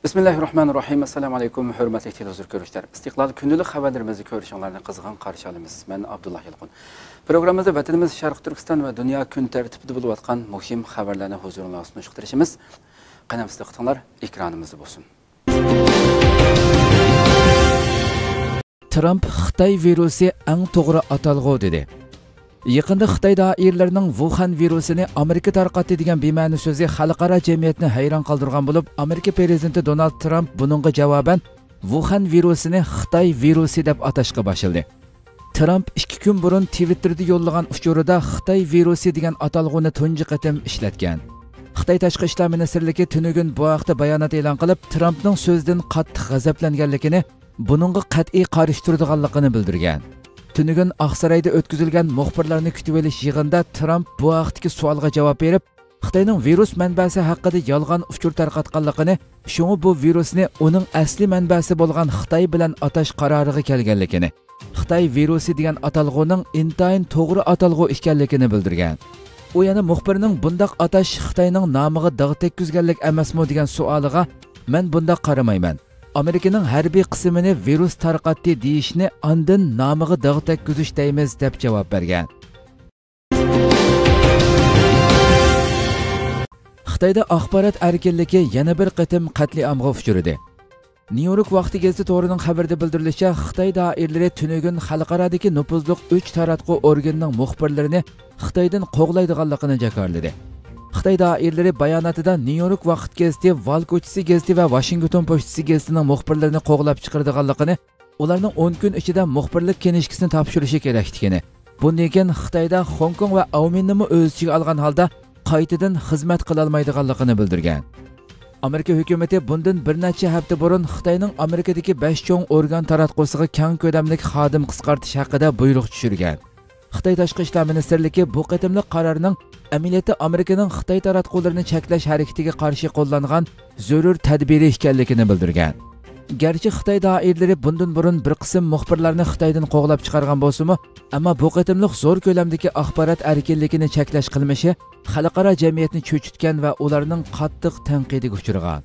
Bismillahirrahmanirrahim. Assalamu alaykum, hürmetli televizyon görüşler. İstiklal günlük haberlerimizi görüşenlerine kızgın karşı alımız. Ben Abdullah Yılgın. Programımızda vatanımız Şarkı Türkistan ve dünya gün tertibinde bulup atkan muhim haberlerini huzuruna sunuşturuşumuz. Qanamsızda qıtınlar ekranımızda olsun. Trump Xitay virusi eng to'g'ri atalg'u dedi. Yaqinda Xitoy doiralarining Wuhan virusini Amerika tarqatdi degan bema'ni so'zi xalqaro jamiyatni hayron qoldirgan bo'lib, Amerika prezidenti Donald Trump buningga javoban Wuhan virusini Xitoy virusi deb atashga boshladi. Trump 2 kun burun Twitterda yo'llagan uchurida Xitoy virusi degan atalg'uni tunji qatim ishlatgan. Xitoy tashqi ishlar ministrligi tunugun bu haqda bayonot e'lon qilib, Trumpning so'zidan qattiq g'azablanganligini, buningga qat'iy qarshi turadiganligini bildirgan. Tunugun Aqsarayda o'tkazilgan muxbirlarni kutib olish yig'inida Trump bu haqdagi savolga javob berib, Xitoyning virus manbasi haqida yolg'on uchur tarqatganligini, shunga bu virusni uning asli manbasi bo'lgan Xitoy bilan atash qaroriga kelganligini, Xitoy virusi degan atalg'uning intayin to'g'ri atalg'u ekanligini bildirgan. U yana muxbirning bundaq atash Xitoyning nomiga dog' tekkizganlik emasmi degan savoliga, men bundaq qaramayman. Amerikaning harbiy qismini virus tarqatdi deyishni ondan nomiga dog' tekkizish deymiz deb javob bergan. Xitoyda axborot erkinligi yana bir qatim qatliamga uchradi. New York vaqti gazeti to'rining xabarida bildirilishicha, Xitoy doiralari tunugun xalqarodagi nufuzli 3 taratqu organning muxbirlarini Xitoydan qo'g'laydiganligini jakarladi. Xitoy doiralari bayonotida New York vaqt gazeti, Wall ko'chasi gazeti va Washington pochtasi gazetining muxbirlarini qo'g'lab chiqaradiganligini, ularning 10 kun ichida muxbirlik kenishkisini topshirishi kerakligini, bundan keyin Xitoyda Hong Kong va Auminni o'z ichiga olgan holda qaytadan xizmat qila olmaydiganligini bildirgan. Amerika hukumati bundan bir necha hafta burun Xitoyning Amerikadagi 5 cho'ng organ taratqusiga keng ko'lamli xodim qisqartish haqida buyruq tushirgan. Xitoy tashqi ishlar ministrligi bu qatimli qarorning amaliyotda Amerikaning Xitoy taratqullarini cheklash harakatiga qarshi qo'llangan zarur tadbiri ekanligini bildirgan. Garchi Xitoy doiralari bundan burun bir qism muxbirlarni Xitoydan qo'g'lab chiqargan bo'lsa-mu, ammo bu qatimliq zo'r ko'lamdagi axborot erkinligini cheklash qilmishi xalqaro jamiyatni cho'chitgan va ularning qattiq tanqidiga uchragan.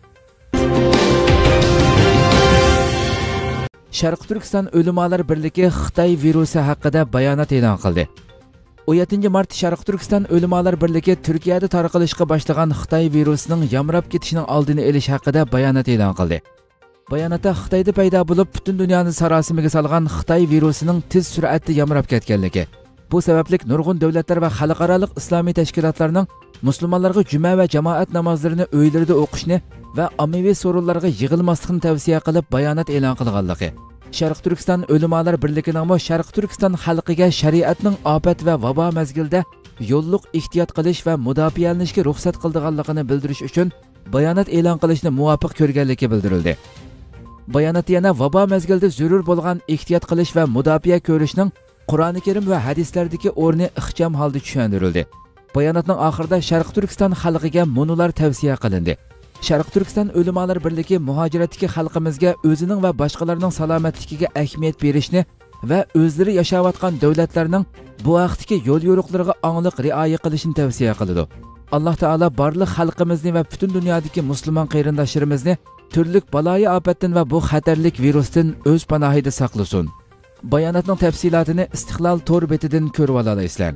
Sharq Turkiston Ulamolar birligi Xitoy virusi haqida bayonot e'lon qildi. 17 mart Sharq Turkiston Ulamolar birligi Turkiyada tarqalishga boshlagan Xitoy virusining yamrab ketishining oldini olish haqida bayonot e'lon qildi. Bayonotda Xitoyda paydo bo'lib, butun dunyoni sarosimaga solgan Xitoy virusining tez sur'atda yamrab ketganligi, bu sababli nurg'un davlatlar va xalqaro islomiy tashkilotlarning musulmonlarga juma va jamoat namozlarini uylarida o'qishni va ommaviy so'rovlarga yig'ilmaslikni tavsiya qilib bayonot e'lon qilganligi. Sharq Turkiston Ulamolar birligining Sharq Turkiston xalqiga shariatning ofat va vabo mazgilida yo'lliq ehtiyot qilish va mudofaalanishga ruxsat qildiganligini bildirish uchun bayonot e'lon qilishni muvofiq ko'rganligi bildirildi. Bayonot yana vabo mazgilida zarur bo'lgan ehtiyot qilish va mudofaa ko'rishning Qur'oni Karim va hadislardagi o'rni ixcham holda tushuntirildi. Bayonotning oxirida Sharq Turkiston xalqiga munular tavsiya qilindi. Sharq Turkiston Ulamolar birligi muhojiratdagi xalqimizga o'zining va boshqalarning salomatligiga ahamiyat berishni va o'zlari yashayotgan davlatlarning bu vaqtdagi yo'l yo'riqlariga onglik rioya qilishni tavsiya qiladi. Alloh taolo barliq xalqimizni va butun dunyodagi musulmon qarindoshlarimizni turli baloyi ofatdan va bu xatarlik virusdan o'z panohida saqlasin. Bayonotning tafsilotini Istiqlol to'r betidan ko'rib olasizlar.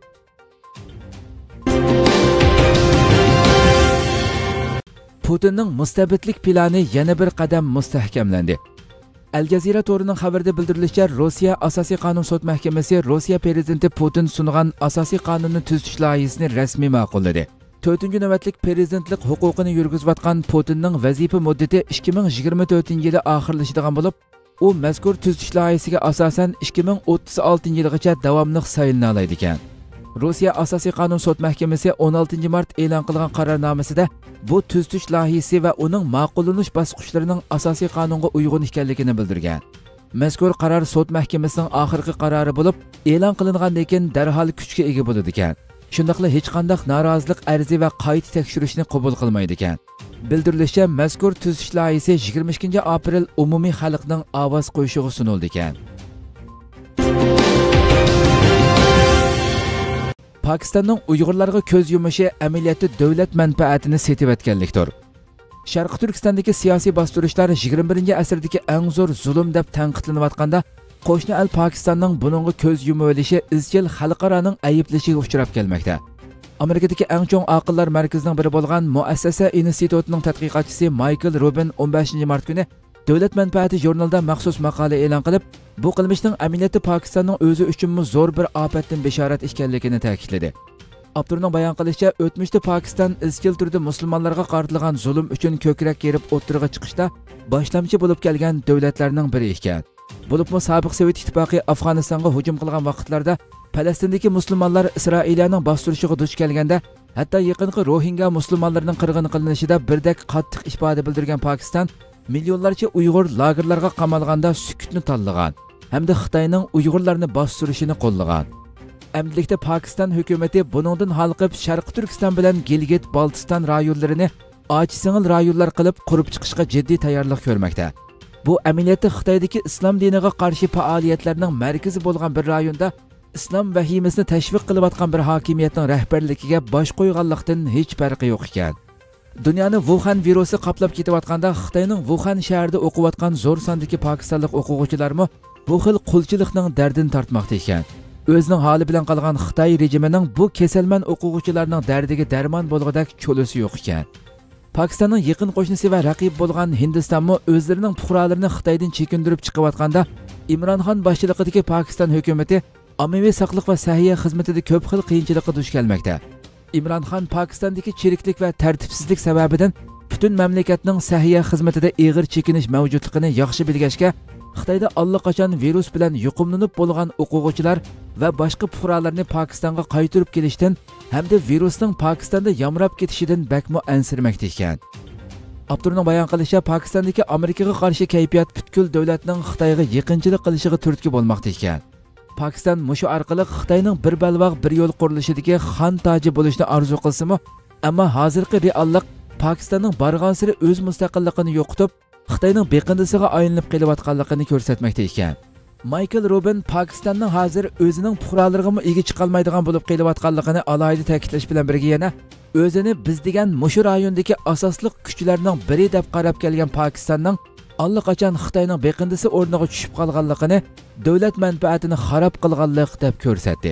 Putinning mustabidlik plani yana bir qadam mustahkamlandi. Al Jazeera to'rining xabarida bildirilishicha, Rossiya asosiy qonun sud mahkamasi Rossiya prezidenti Putin sungan asosiy qonunni tuzish loyihasini rasmiy ma'qulladi. 4-navbatlik prezidentlik huquqini yurgizayotgan Putinning vazifa muddati 2024-yili oxirlashadigan bo'lib, u mazkur tuzish loyihasiga asosan 2036-yilgacha davomli saylana oladi ekan. Rossiya asosiy qonun sud mahkamasi 16 mart e'lon qilgan qarornomasida bu tuzish loyihasi va uning ma'qullanish bosqichlarining asosiy qonunga uyg'un ekanligini bildirgan. Mazkur qaror sud mahkamasining oxirgi qarori bo'lib, e'lon qilingandan keyin darhol kuchga ega bo'ladi ekan. Shundaqla hech qanday norozilik arzi va qayta tekshirishni qabul qilmaydi ekan. Bildirilishicha, mazkur tuzish loyihasi 22-aprel umumiy xalqning ovoz qo'yishiga sunildi ekan. Pakistanning Uyg'urlarga ko'z yumishi amaliyotda davlat manfaatini setib etganlikdir. Sharqi Turkistondagi siyosiy bostirishlar 21-asrdagi eng zo'r zulm deb tanqidlanayotganda, qo'shni el Pokistonning buningga ko'z yumib olishi izchil xalqaroning ayblashiga uchrab kelmoqda. Amerikadagi eng chong aqllar markazining biri bo'lgan Muassasa institutining tadqiqotchisi Michael Rubin 15-mart kuni Davlat manfaati jurnalida maxsus maqola e'lon qilib, bu qilmishning amaliyoti Pokistonning o'zi uchun zo'r bir ofatdan bishorat ekanligini ta'kidladi. Abdurning bayon qilishicha, o'tmishda Pokiston izchil turda musulmonlarga qaratilgan zulm uchun ko'krak yerib o'tirg'a chiqishda boshlamchi bo'lib kelgan davlatlarning biri ekan. Bo'libmi sobiq Sovet ittifoqi Afg'onistonga hujum qilgan vaqtlarda Falastindagi musulmonlar Isroilning bostirishiga duch kelganda, hatto yaqinqi Rohingya musulmonlarining qirg'in qilinishida birdek qattiq ifoda bildirgan Pokiston milyonlarcha Uyg'ur lagerlarga qamalganda sukutni tanlagan hamda Xitoyning Uyg'urlarni bostirishini qo'llagan. Amdilikda Pokiston hukumati buningdan halqib Sharqi Turkiston bilan Gilgit, Baltiston rayonlarini ochiq-singil rayonlar qilib qurib chiqishga jiddiy tayyorlik ko'rmoqda. Bu amaliyotda Xitoydagi islom diniga qarshi faoliyatlarning markazi bo'lgan bir rayonda islom vahimasini tashviq qilayotgan bir hokimiyatning rahbarligiga bosh qo'yganlikdan hech farqi yo'q ekan. Dunyoni Wuhan virusi qoplab ketayotganda Xitoyning Wuhan shahrida o'qiyotgan zo'r sondagi pokistonlik o'quvchilarmi bu xil qulchilikning dardini tortmoqda ekan. O'zining holi bilan qolgan Xitoy rejimining bu kasalman o'quvchilarning dardiga darmon bo'lg'idek cho'lisi yo'q ekan. Pokistonning yaqin qo'shnisi va raqib bo'lgan Hindistonmi o'zlarining fuqarolarini Xitoydan chekindirib chiqayotganda Imron Xon boshchiligidagi Pokiston hukumatı ommaviy saqliq va sahiyya xizmatida ko'p xil qiyinchilikqa duch kelmoqda. Imron Xon Pokistondagi chiriklik va tartibsizlik sababidan butun mamlakatning sahiyya xizmatida og'ir chekinish mavjudligini yaxshi bilgachga, Xitoyda allaqachon virus bilan yuqumlanib bo'lgan o'quvchilar va boshqa fuqarolarni Pokistonga qaytarib kelishdan hamda virusning Pokistonda yamrab ketishidan bakmo ansirmoqda ekan. Abdurning bayon qilishicha, Pokistondagi Amerikaga qarshi kayfiyat butkul davlatning Xitoyga yaqinchilik qilishiga turtki bo'lmoqda ekan. Pokiston mushu orqali Xitoyning bir balvoq bir yo'l qurilishidagi xon toji bo'lishni orzu qilsa-mu, ammo hozirgi reallik Pokistonning barg'ansiri o'z mustaqilligini yo'qotib, Xitoyning beqindisiga aylanib kelayotganligini ko'rsatmoqda ekan. Michael Rubin Pokistonning hozir o'zining fuqarolariga ega chiqolmaydigan bo'lib kelayotganligini alohida ta'kidlash bilan birga yana o'zini biz degan mushu rayondagi asosli kuchlarning biri deb qarab kelgan Pokistonning allaqachon Xitoyning beqindisi o'rniga tushib qolganligini, davlat manfaatini xarob qilganlik deb ko'rsatdi.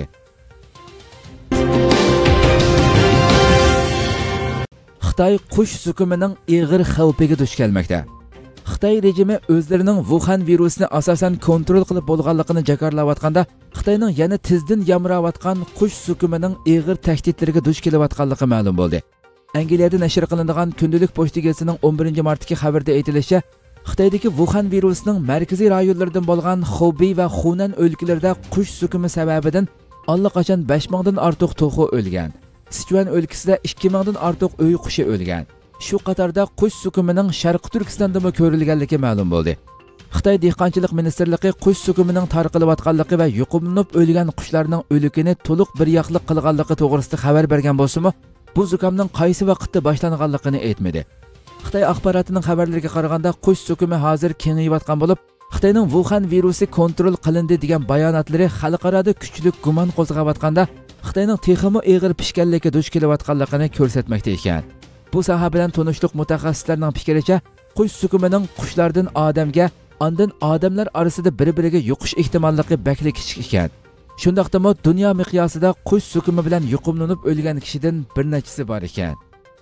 Xitoy qush sukumining og'ir xavfiga duch kelmoqda. Xitoy rejimi o'zlarining Wuhan virusini asosan kontrol qilib bo'lganligini jakarlayotganda, Xitoyning yana tizdan yamrayotgan qush sukumining og'ir tahditlariga duch kelayotganligi ma'lum bo'ldi. Angliyada nashr qilinadigan kundalik pochta gazetining 11-martdagi xabarda aytilishicha, Xitoydagi Wuhan virusining markaziy rayonlaridan bo'lgan Xubey va Xunan o'lkalarida qush sukumi sababidan allaqachon 5000 dan ortiq to'xu o'lgan. Sichuan o'lkasida 2000 dan ortiq uy qushi o'lgan. Shu qatorda qush sukumining Sharqi Turkistonda ko'rilganligi ma'lum bo'ldi. Xitoy dehqonchilik ministrligi qush sukumining tarqalayotganligi va yuqumlanib o'lgan qushlarning o'likini to'liq bir yoqliq qilganligi to'g'risida xabar bergan bo'lsa-mu, bu zukamning qaysi vaqtda boshlanganligini aytmadi. Xitoy axborotining xabarlariga qaraganda qush sukumi hozir kengayotgan bo'lib, Xitoyning Wuhan virusi kontrol qilindi degan bayonotlari xalqaroda kuchli gumon qo'zg'ayotganda, Xitoyning texmi og'ir pishganligiga duch kelayotganligini ko'rsatmoqda ekan. Bu soha bilan tanishliq mutaxassislarning fikricha, qush sukumining qushlardan odamga, ondan odamlar orasida bir-biriga yuqish ehtimolligi bakli kichik ekan. Shundaqdimi dunyo miqyosida qush sukumi bilan yuqumlanib o'lgan kishidan bir nechasi bor ekan.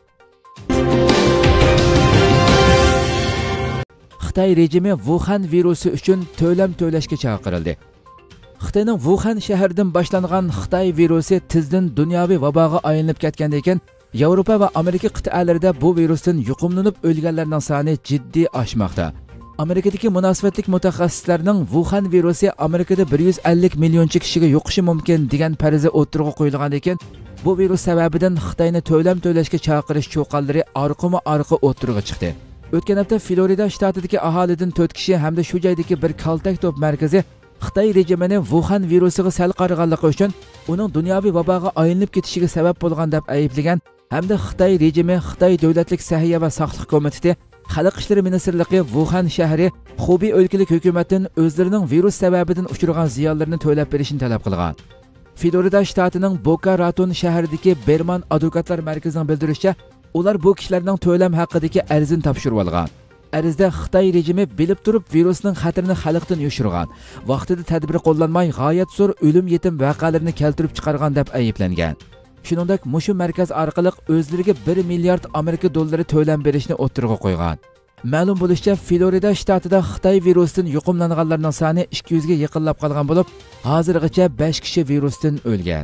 Xitoy rejimi Wuhan virusi uchun to'lam to'lashga chaqirildi. Xitoyning Wuhan shahridan boshlangan Xitoy virusi tizdan dunyoviy vaboga aylanib ketgandan keyin Yevropa va Amerika qit'alarida bu virusdan yuqumlanib o'lganlarning soni jiddiy oshmoqda. Amerikadagi munosabatlik mutaxassislarning Wuhan virusi Amerikada 150 millionchi kishiga yuqishi mumkin degan farazi o'tirg'a qo'yilgandan keyin bu virus sababidan Xitoyni to'lam to'lashga chaqirish cho'qonlari orqama-orqa o'tirg'a chiqdi. O'tgan hafta Florida shtatidagi aholidan 4 kishi hamda shu joydagi bir kaltak to'p markazi Xitoy rejimini Wuhan virusiga sal qaraganligi uchun uning dunyoviy vaboga aylanib ketishiga sabab bo'lgan deb ayblagan hamda Xitoy rejimi Xitoy davlatlik sahiyya va sog'liq komiteti Xalq ishlari ministrligi Wuhan shahri Xubey o'lkalik hukumatdan o'zlarining virus sababidan uchragan ziyonlarni to'lab berishini talab qilgan. Florida shtatining Boca Raton shahridagi Berman advokatlar markazining bildirishicha, Ular bu kishilarning to'lam haqidagi arzini topshirib olgan. Arizda Xitoy rejimi bilib turib virusning xatarini xalqdan yoshirgan, vaqtida tadbir qo'llanmay g'oyat zo'r o'lim yetim voqealarini keltirib chiqargan deb ayblangan. Shuningdek, mushu markaz orqali o'zlariga 1 milliard Amerika dollari to'lam berishni o'ttirg'a qo'ygan. Ma'lum bo'lishicha, Florida shtatida Xitoy virusidan yuqumlanganlarning soni 200 ga yaqinlab qolgan bo'lib, hozirgacha 5 kishi virusdan o'lgan.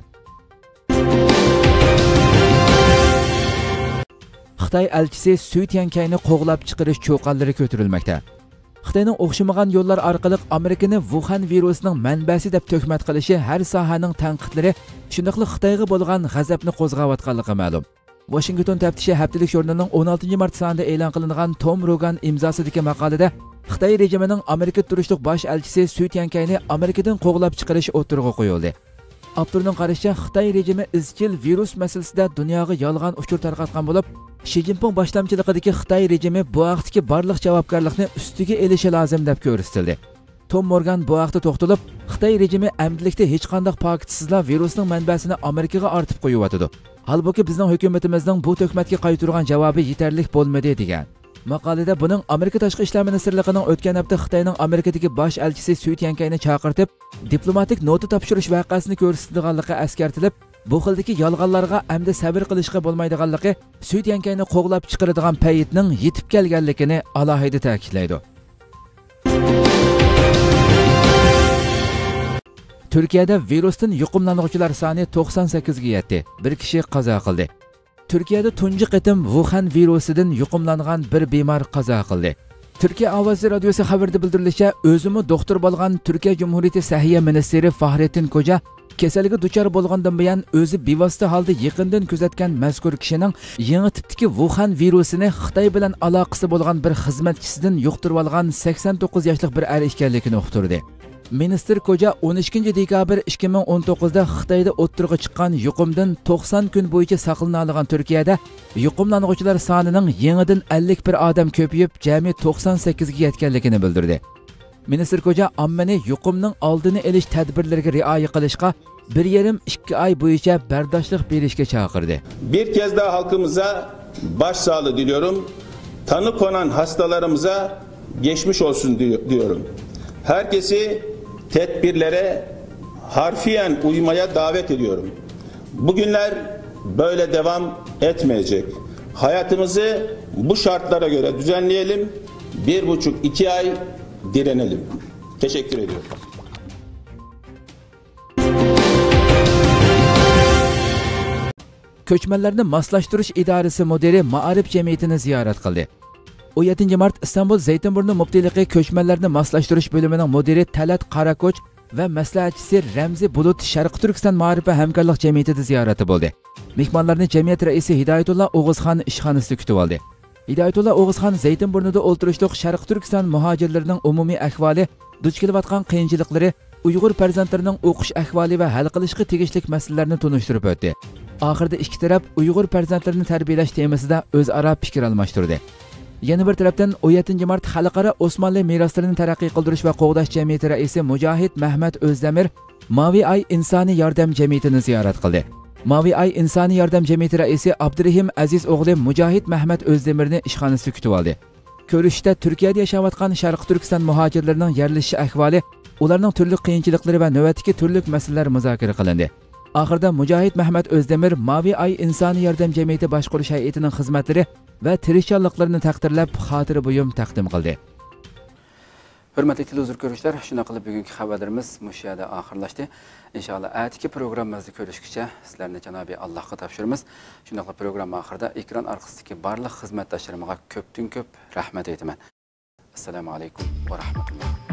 Xitoy elchisi Su Tiankayni qo'g'lab chiqarish cho'qanlari ko'tarilmoqda. Xitoyning o'xshamagan yo'llar orqali Amerikani Wuhan virusining manbasi deb tuhmat qilishi har sohaning tanqidlari, shuningdek Xitoyga bo'lgan g'azabni qo'zg'ayotganligi ma'lum. Washington taftishi haftalik jurnalining 16 mart sonida e'lon qilingan Tom Rogan imzosidagi maqolada Xitoy rejimining Amerika turishliq bosh elchisi Su Tiankayni Amerikadan qo'g'lab chiqarish o'tirg'a qo'yildi. Avtorning qarashicha, Xitoy rejimi izchil virus masalasida dunyoga yolg'on uchur tarqatgan bo'lib, Xi Jinping boshlamchiligidagi Xitoy rejimi bu vaqtdagi barliq javobgarlikni ustiga elishi lozim deb ko'rsatildi. Tom Morgan bu vaqtda to'xtalib, Xitoy rejimi amdilikda hech qanday pakitsiz virusning manbasini Amerikaga ortib qo'yibdi. Halbuki bizning hukumatimizning bu tuhmatga qaytargan javobi yetarli bo'lmadi degan. Maqolada buning Amerika tashqi ishlar ministrligining o'tgan hafta Xitoyning Amerikadagi bosh elchisi Su Tiankayni chaqirtib, diplomatik nota topshirish voqeasini ko'rsatilganligi eskartilib, bu xildagi yolg'onlarga hamda sabr qilishga bo'lmaydiganligi Su Tiankayni qo'g'lab chiqaradigan paytning yetib kelganligini alohida ta'kidlaydi. Turkiyada virusdan yuqumlanuvchilar soni 98 ga yetdi. Bir kishi qazo qildi. Turkiyada tunji qitim Wuhan virusidan yuqumlangan bir bemor qazo qildi. Turkiya ovozi radiosi xabarida bildirilishicha, o'zimi doktor bo'lgan Turkiya Cumhuriyeti Sahiyya ministri Fahrettin Koca kasallikka duchor bo'lgandan buyon o'zi bevosita holda yaqindan kuzatgan mazkur kishining yangi tipdagi Wuhan virusini Xitoy bilan aloqasi bo'lgan bir xizmatchisidan yuqtirib olgan 89 yoshli bir er ekanligini uqtirdi. Ministr Koca 12 dekabr 2019 da Xitoyda o'ttirg'a chiqqan yuqumdan 90 kun bo'yicha saqlanadigan Turkiyada yuqumlanuvchilar sonining yangidan 51 odam ko'payib, jami 98 ga yetganligini bildirdi. Ministr Koca ommani yuqumning oldini olish tadbirlariga rioya qilishga 1,5-2 ay bo'yicha bardoshlik berishga chaqirdi. Bir kez daha halkımıza başsağlığı diliyorum. Tanı konan hastalarımıza geçmiş olsun diyorum. Herkesi tedbirlere harfiyen uymaya davet ediyorum. Bugünler böyle devam etmeyecek. Hayatımızı bu şartlara göre düzenleyelim. 1,5-2 ay direnelim. Teşekkür ediyorum. Ko'chmanlarni moslashtirish idorasi mudiri Ma'arif jamiyatini ziyorat qildi. 17 mart İstanbul Zeytinburnu muftiliqi ko'chmanlarni moslashtirish bo'limining mudiri Talat Qarako'ch va maslahatchisi Ramzi Bulut Sharq Turkiston Ma'arif va hamkorlik jamiyatida ziyorati bo'ldi. Mehmonlarni jamiyat raisi Hidoyatullo O'g'izxon ishxonasida kutib oldi. Hidoyatullo O'g'izxon Zeytinburnida o'ltirishliq Sharq Turkiston muhojirlarining umumiy ahvoli, duch kelayotgan qiyinchiliklari, Uyg'ur farzandlarining o'qish ahvoli va hal qilishga tegishli masalalarni tunishtirib o'tdi. Oxirida ikki taraf Uyg'ur farzandlarini tarbiyalash temasida o'zaro fikr almashtirdi. Yana bir tarafdan 17 mart xalqaro Osmonli meroslarini taraqqiy qildirish va qo'g'dash jamiyati raisi Mujohid Mahmad O'zdamir Mavi Ay insoniy yordam jamiyatini ziyorat qildi. Mavi Ay insoniy yordam jamiyati raisi Abdurahim Aziz o'g'li Mujohid Mahmad O'zdamirni ishxonasida kutib oldi. Ko'rishda Turkiyada yashayotgan Sharq Turkiston muhojirlarining yerlashish ahvoli, ularning turli qiyinchiliklari va navbatdagi turli masalalar muzokara qilindi. Oxirida Mujohid Mahmad O'zdamir Mavi Ay insoniy yordam jamiyati boshqarish hay'atining xizmatlari va tirishchanliklarini taqdirlab xotira buyum taqdim qildi. Hurmatli televizor ko'ruvchilar, shuna qilib bugungi xabarlarimiz mushada oxirlashdi. Inshaalloh atiki programmamizni ko'rishgacha sizlarni janobi Allohga topshiramiz. Shuna qilib programma oxirida ekran orqasidagi barliq xizmatdoshlarimga ko'pdan ko'p rahmat aytaman. Assalomu alaykum va rahmatulloh.